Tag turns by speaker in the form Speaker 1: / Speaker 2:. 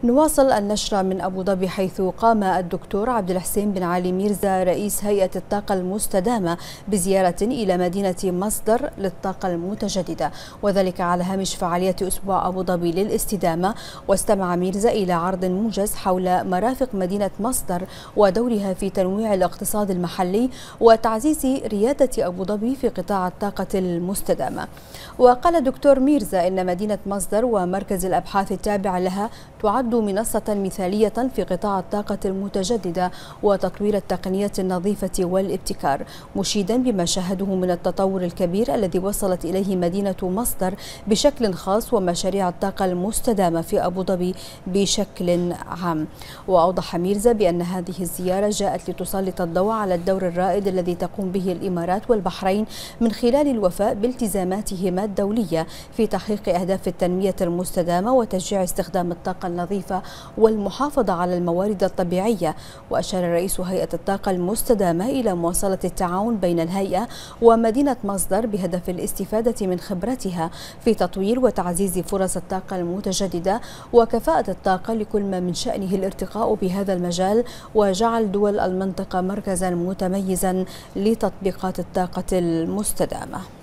Speaker 1: نواصل النشرة من أبو ظبي، حيث قام الدكتور عبد الحسين بن علي ميرزا رئيس هيئة الطاقة المستدامة بزيارة إلى مدينة مصدر للطاقة المتجددة، وذلك على هامش فعالية أسبوع أبو ظبي للاستدامة. واستمع ميرزا إلى عرض موجز حول مرافق مدينة مصدر ودورها في تنويع الاقتصاد المحلي وتعزيز ريادة أبو ظبي في قطاع الطاقة المستدامة. وقال الدكتور ميرزا إن مدينة مصدر ومركز الأبحاث التابع لها تعد منصة مثالية في قطاع الطاقة المتجددة وتطوير التقنية النظيفة والابتكار، مشيدا بما شاهده من التطور الكبير الذي وصلت إليه مدينة مصدر بشكل خاص ومشاريع الطاقة المستدامة في أبو ظبي بشكل عام. وأوضح ميرزا بأن هذه الزيارة جاءت لتسلط الضوء على الدور الرائد الذي تقوم به الإمارات والبحرين من خلال الوفاء بالتزاماتهما الدولية في تحقيق أهداف التنمية المستدامة وتشجيع استخدام الطاقة النظيفة والمحافظة على الموارد الطبيعية. وأشار رئيس هيئة الطاقة المستدامة إلى مواصلة التعاون بين الهيئة ومدينة مصدر بهدف الاستفادة من خبرتها في تطوير وتعزيز فرص الطاقة المتجددة وكفاءة الطاقة لكل ما من شأنه الارتقاء بهذا المجال وجعل دول المنطقة مركزا متميزا لتطبيقات الطاقة المستدامة.